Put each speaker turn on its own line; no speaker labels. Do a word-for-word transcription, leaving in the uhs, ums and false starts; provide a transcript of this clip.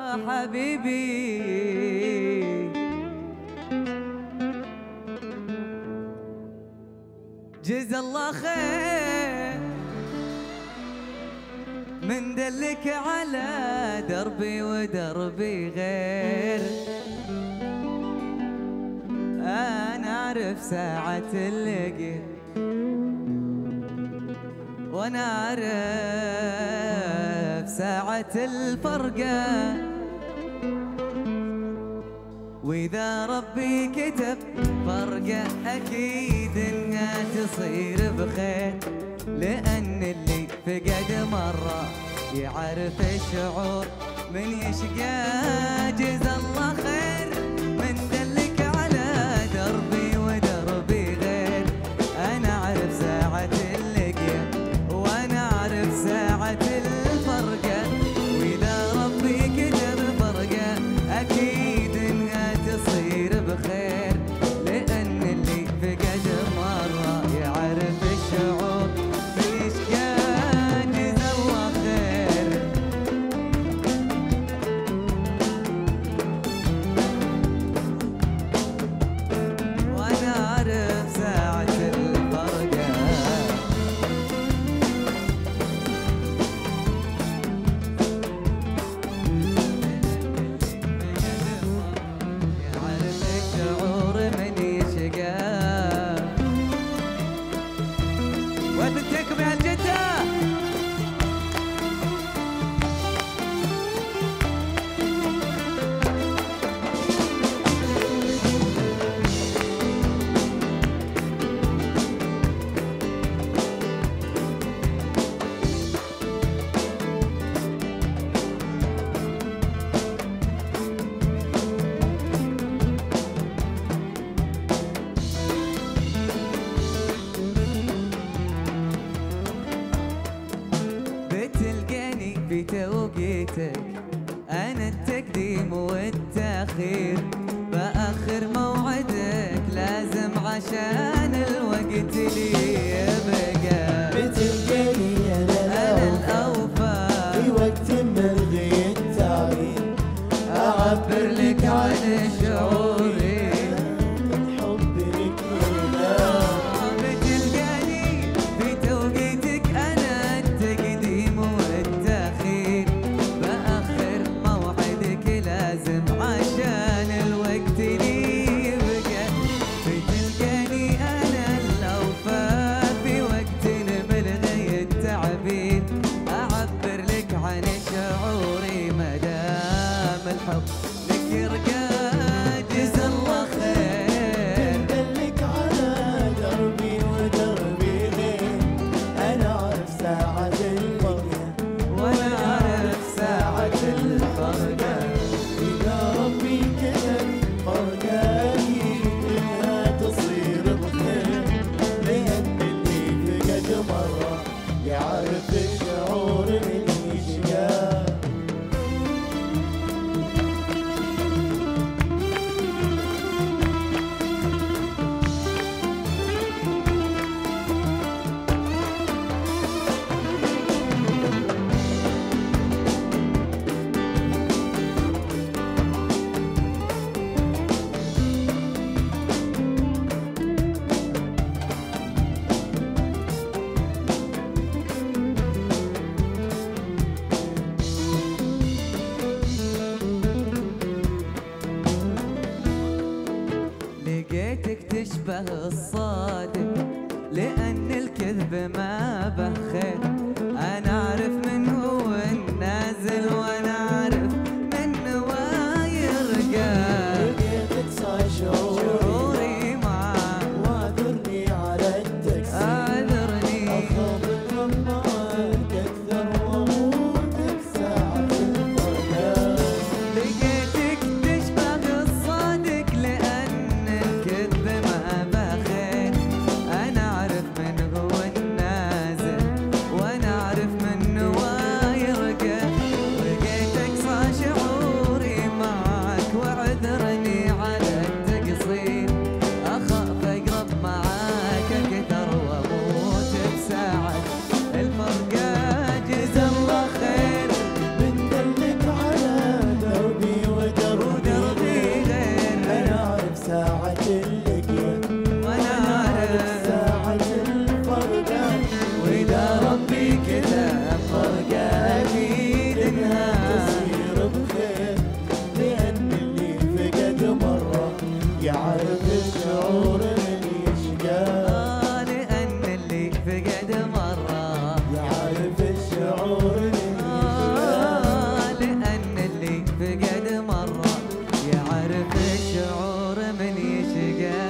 حبيبي جزا الله خير من دلك على دربي ودربي غير. أنا أعرف ساعة اللقي وأنا أعرف ساعة الفرقة، وإذا ربي كتب فرقة أكيد إنها تصير بخير، لأن اللي فقد مرة يعرف الشعور من يشقى. جزا الله خير من دلك على دربي ودربي غير. أنا أعرف ساعة اللقيا وأنا أعرف ساعة الفرقة، وإذا ربي كتب فرقة أكيد إنها تصير بخير، لأن اللي فقد مرة يعرف الشعور من يشقى. جزا الله خير وأنا أعرف ساعة الفرقة. يعرف الشعور من يشقى. وبنتكم يا الجدة بتلقاني في توقيتك، أنا التقديم والتأخير، بأخر موعدك لازم عشان الوقت لي يبقى.
بتلقاني أنا الأوفى في وقت ملغي التعبير،
أعبر لك عن شعوري
الحب لك هنا.
بتلقاني في توقيتك، أنا التقديم والتأخير، بأخر موعدك لازم عشان الوقت لي يبقى. بتلقاني أنا الأوفى في وقت ملغي التعبير، أعبر لك عن شعوري مدام الحب لك يرقى. جزا الله خير
دلك على دربي ودربي غير. أنا أعرف ساعة الفرقة
وأنا أعرف ساعة الفرقة.
إذا ربي كتب فرقة أكيد إنها تصير بخير، لأن اللي فقد مرة يعرف الشعور من يشقى.
فرقة